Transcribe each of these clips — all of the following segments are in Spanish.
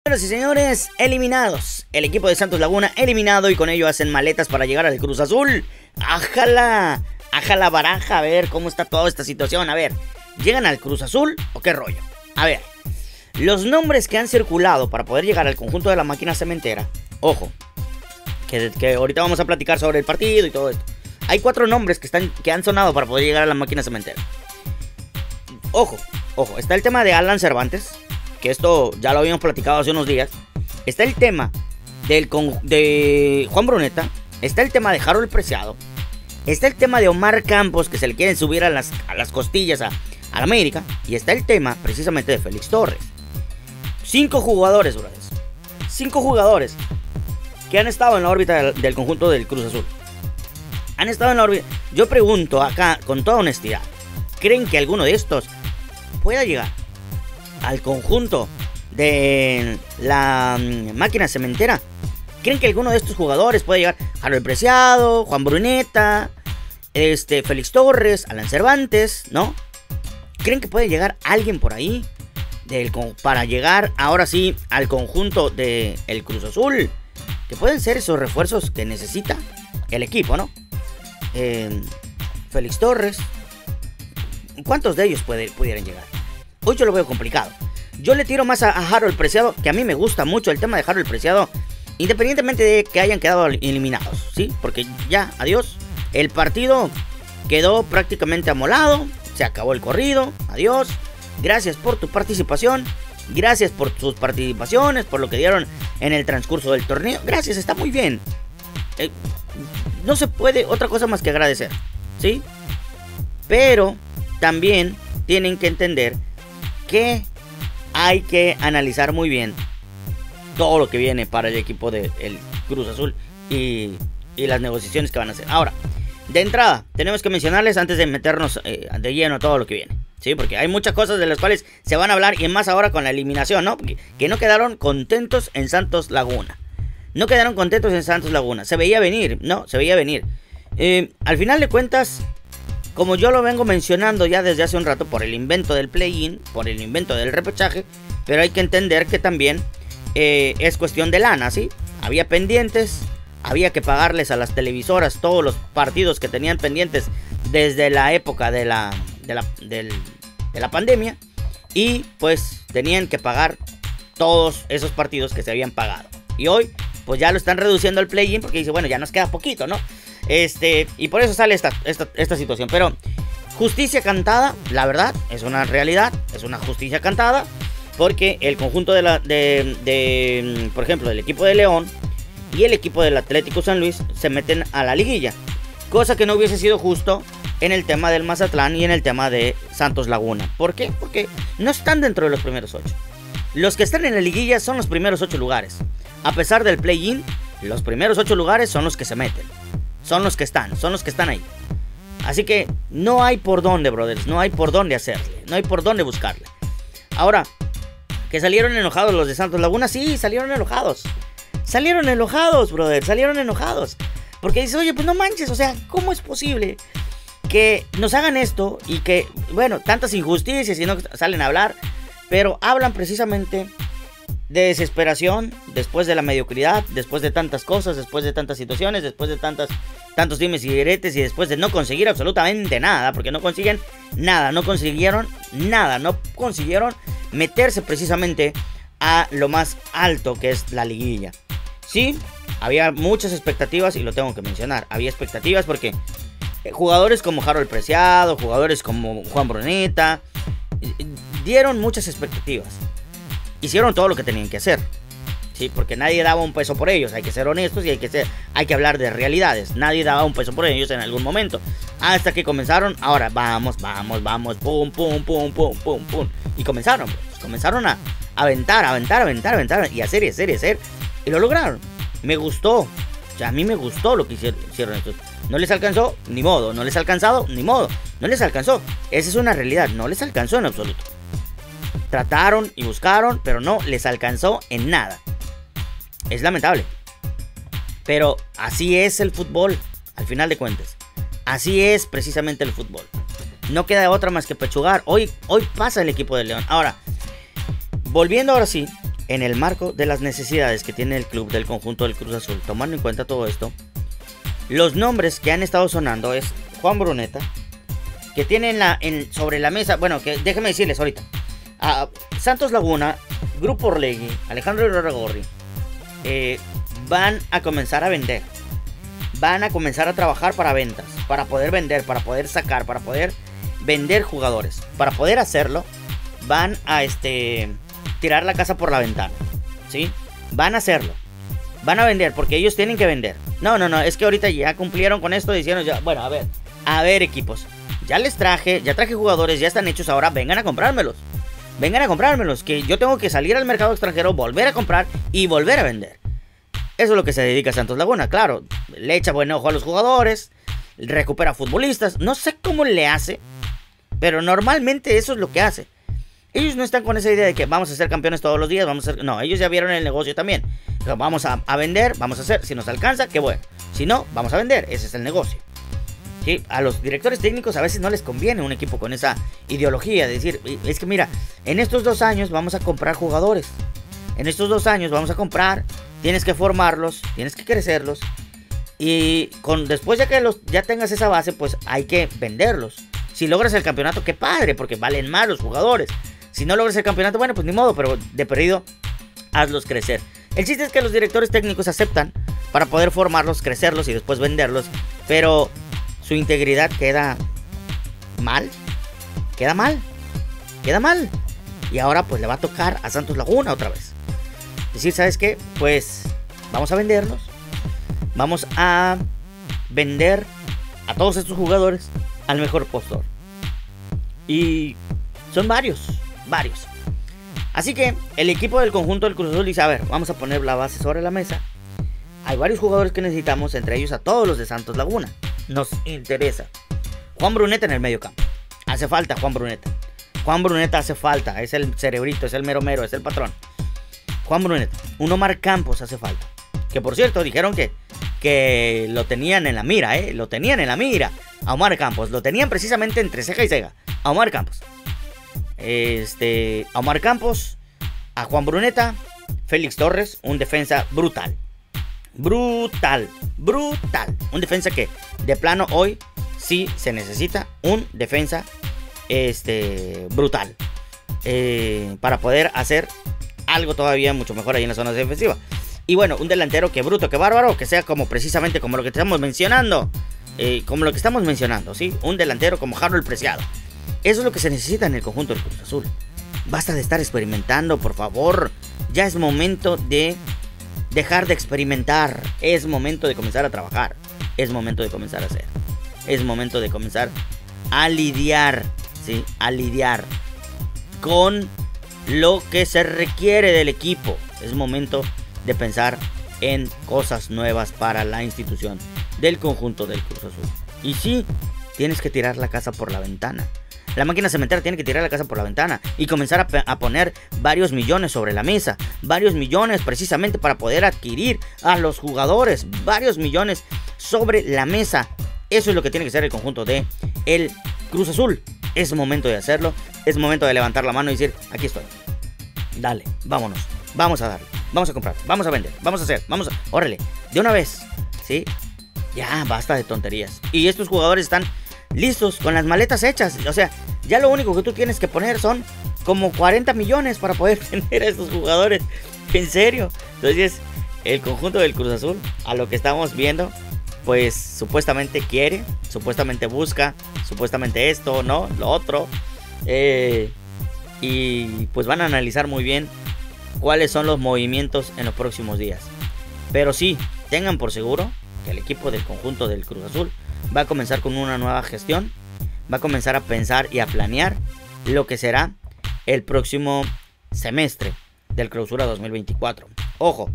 Señoras y señores, eliminados. El equipo de Santos Laguna eliminado y con ello hacen maletas para llegar al Cruz Azul. ¡Ájala! ¡Ájala baraja! A ver cómo está toda esta situación. A ver, ¿llegan al Cruz Azul o qué rollo? A ver, los nombres que han circulado para poder llegar al conjunto de la máquina cementera. Ojo, que ahorita vamos a platicar sobre el partido y todo esto. Hay 4 nombres que han sonado para poder llegar a la máquina cementera. Ojo, está el tema de Alan Cervantes, que esto ya lo habíamos platicado hace unos días. Está el tema de Juan Bruneta. Está el tema de Harold Preciado. Está el tema de Omar Campos, que se le quieren subir a las costillas a la América. Y está el tema precisamente de Félix Torres. 5 jugadores, brothers. 5 jugadores que han estado en la órbita del conjunto del Cruz Azul. Han estado en la órbita. Yo pregunto acá con toda honestidad, ¿creen que alguno de estos pueda llegar al conjunto de la máquina cementera? ¿Creen que alguno de estos jugadores puede llegar? Harold Preciado, Juan Bruneta, Félix Torres, Alan Cervantes, ¿no? ¿Creen que puede llegar alguien por ahí para llegar ahora sí al conjunto del Cruz Azul? Que pueden ser esos refuerzos que necesita el equipo, ¿no? Félix Torres. ¿Cuántos de ellos pudieran llegar? Hoy yo lo veo complicado. Yo le tiro más a Harold Preciado, que a mí me gusta mucho el tema de Harold Preciado, independientemente de que hayan quedado eliminados, ¿sí? Porque ya, adiós. El partido quedó prácticamente amolado. Se acabó el corrido. Adiós. Gracias por tu participación. Gracias por sus participaciones, por lo que dieron en el transcurso del torneo. Gracias, está muy bien. No se puede otra cosa más que agradecer, ¿sí? Pero también tienen que entender que hay que analizar muy bien todo lo que viene para el equipo del Cruz Azul y las negociaciones que van a hacer. Ahora, de entrada, tenemos que mencionarles antes de meternos de lleno a todo lo que viene, ¿sí? Porque hay muchas cosas de las cuales se van a hablar y más ahora con la eliminación, ¿no? Que no quedaron contentos en Santos Laguna. No quedaron contentos en Santos Laguna. Se veía venir, ¿no? Se veía venir. Al final de cuentas, como yo lo vengo mencionando ya desde hace un rato, por el invento del play-in, por el invento del repechaje, pero hay que entender que también es cuestión de lana, ¿sí? Había pendientes, había que pagarles a las televisoras todos los partidos que tenían pendientes desde la época de la pandemia, y pues tenían que pagar todos esos partidos que se habían pagado. Y hoy pues ya lo están reduciendo al play-in porque dice, bueno, ya nos queda poquito, ¿no? Y por eso sale esta situación. Pero justicia cantada, la verdad, es una realidad, es una justicia cantada, porque el conjunto por ejemplo, del equipo de León y el equipo del Atlético San Luis se meten a la liguilla, cosa que no hubiese sido justo en el tema del Mazatlán y en el tema de Santos Laguna. ¿Por qué? Porque no están dentro de los primeros 8. Los que están en la liguilla son los primeros 8 lugares. A pesar del play-in, los primeros 8 lugares son los que se meten. Son los que están ahí. Así que no hay por dónde, brothers. No hay por dónde hacerle. No hay por dónde buscarle. Ahora, que salieron enojados los de Santos Laguna. Sí, salieron enojados. Salieron enojados, brothers. Salieron enojados. Porque dices, oye, pues no manches. O sea, ¿cómo es posible que nos hagan esto? Y que, bueno, tantas injusticias y no salen a hablar. Pero hablan precisamente de desesperación, después de la mediocridad, después de tantas cosas, después de tantas situaciones, después de tantos dimes y diretes y después de no conseguir absolutamente nada, porque no consiguen nada, no consiguieron nada, no consiguieron meterse precisamente a lo más alto que es la liguilla. Sí, había muchas expectativas y lo tengo que mencionar, había expectativas porque jugadores como Harold Preciado, jugadores como Juan Bruneta, dieron muchas expectativas. Hicieron todo lo que tenían que hacer, sí, porque nadie daba un peso por ellos. Hay que ser honestos y hay que hablar de realidades. Nadie daba un peso por ellos en algún momento, hasta que comenzaron. Ahora vamos, pum, pum, pum, pum, pum, pum. Y comenzaron a aventar y hacer. Y lo lograron. Me gustó. O sea, a mí me gustó lo que hicieron estos. No les alcanzó, ni modo. No les ha alcanzado, ni modo. No les alcanzó. Esa es una realidad. No les alcanzó en absoluto. Trataron y buscaron, pero no les alcanzó en nada. Es lamentable. Pero así es el fútbol, al final de cuentas. Así es precisamente el fútbol. No queda otra más que pechugar. Hoy pasa el equipo de León. Ahora, volviendo ahora sí en el marco de las necesidades que tiene el club del conjunto del Cruz Azul, tomando en cuenta todo esto, los nombres que han estado sonando es Juan Bruneta, que tiene sobre la mesa, bueno, que déjenme decirles ahorita, a Santos Laguna, Grupo Orlegui, Alejandro Irarrágorri, van a comenzar a vender, van a comenzar a trabajar para ventas, para poder vender, para poder sacar, para poder vender jugadores. Para poder hacerlo, van a tirar la casa por la ventana, ¿sí? Van a hacerlo, van a vender, porque ellos tienen que vender. No, es que ahorita ya cumplieron con esto, diciendo ya, bueno, a ver equipos, ya traje jugadores, ya están hechos, ahora vengan a comprármelos. Vengan a comprármelos, que yo tengo que salir al mercado extranjero, volver a comprar y volver a vender. Eso es lo que se dedica a Santos Laguna, claro. Le echa buen ojo a los jugadores, recupera futbolistas, no sé cómo le hace, pero normalmente eso es lo que hace. Ellos no están con esa idea de que vamos a ser campeones todos los días, no, ellos ya vieron el negocio también. Vamos a vender, vamos a hacer, si nos alcanza, qué bueno. Si no, vamos a vender, ese es el negocio. ¿Sí? A los directores técnicos a veces no les conviene un equipo con esa ideología de decir, es que mira, en estos 2 años vamos a comprar jugadores. En estos 2 años vamos a comprar, tienes que formarlos, tienes que crecerlos. Y después ya que ya tengas esa base, pues hay que venderlos. Si logras el campeonato, qué padre, porque valen más los jugadores. Si no logras el campeonato, bueno, pues ni modo, pero de perdido, hazlos crecer. El chiste es que los directores técnicos aceptan para poder formarlos, crecerlos y después venderlos. Pero su integridad queda mal. Queda mal. Y ahora pues le va a tocar a Santos Laguna otra vez. Decir, ¿sabes qué? Pues vamos a venderlos. Vamos a vender a todos estos jugadores al mejor postor. Y son varios. Así que el equipo del conjunto del Cruz Azul dice, a ver, vamos a poner la base sobre la mesa. Hay varios jugadores que necesitamos, entre ellos a todos los de Santos Laguna. Nos interesa. Juan Bruneta en el medio campo. Hace falta Juan Bruneta. Juan Bruneta hace falta. Es el cerebrito, es el mero, es el patrón. Juan Bruneta. Un Omar Campos hace falta. Que por cierto, dijeron que lo tenían en la mira, Lo tenían en la mira. A Omar Campos. Lo tenían precisamente entre ceja y ceja. A Omar Campos. A Omar Campos. A Juan Bruneta. Félix Torres. Un defensa brutal. Un defensa que de plano hoy sí se necesita un defensa brutal para poder hacer algo todavía mucho mejor ahí en la zona defensiva. Y bueno, un delantero que bruto, que bárbaro, que sea como precisamente como lo que estamos mencionando, ¿sí? Un delantero como Harold Preciado. Eso es lo que se necesita en el conjunto del Cruz Azul. Basta de estar experimentando, por favor. Ya es momento de dejar de experimentar. Es momento de comenzar a trabajar. Es momento de comenzar a hacer. Es momento de comenzar a lidiar, ¿sí? A lidiar con lo que se requiere del equipo. Es momento de pensar en cosas nuevas para la institución del conjunto del Cruz Azul. Y sí, tienes que tirar la casa por la ventana. La máquina cementera tiene que tirar la casa por la ventana y comenzar a poner varios millones sobre la mesa. Varios millones precisamente para poder adquirir a los jugadores. Varios millones sobre la mesa. Eso es lo que tiene que ser el conjunto de el Cruz Azul. Es momento de hacerlo. Es momento de levantar la mano y decir, aquí estoy. Dale, vámonos. Vamos a darle. Vamos a comprar. Vamos a vender. Vamos a hacer. Órale. De una vez. ¿Sí? Ya, basta de tonterías. Y estos jugadores están listos, con las maletas hechas. O sea, ya lo único que tú tienes que poner son como 40 millones para poder tener a estos jugadores. En serio. Entonces, el conjunto del Cruz Azul, a lo que estamos viendo, pues supuestamente quiere, supuestamente busca, supuestamente esto, ¿no? Lo otro. Y pues van a analizar muy bien cuáles son los movimientos en los próximos días. Pero sí, tengan por seguro que el equipo del conjunto del Cruz Azul va a comenzar con una nueva gestión. Va a comenzar a pensar y a planear lo que será el próximo semestre del Clausura 2024. Ojo,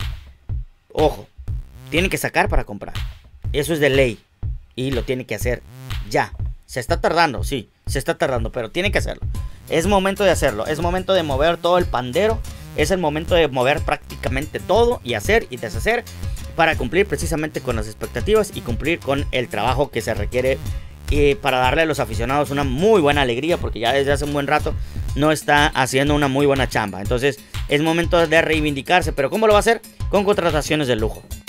tiene que sacar para comprar. Eso es de ley y lo tiene que hacer ya. Se está tardando, sí, se está tardando, pero tiene que hacerlo. Es momento de hacerlo, es momento de mover todo el pandero. Es el momento de mover prácticamente todo y hacer y deshacer para cumplir precisamente con las expectativas y cumplir con el trabajo que se requiere para darle a los aficionados una muy buena alegría, porque ya desde hace un buen rato no está haciendo una muy buena chamba. Entonces es momento de reivindicarse. ¿Pero cómo lo va a hacer? Con contrataciones de lujo.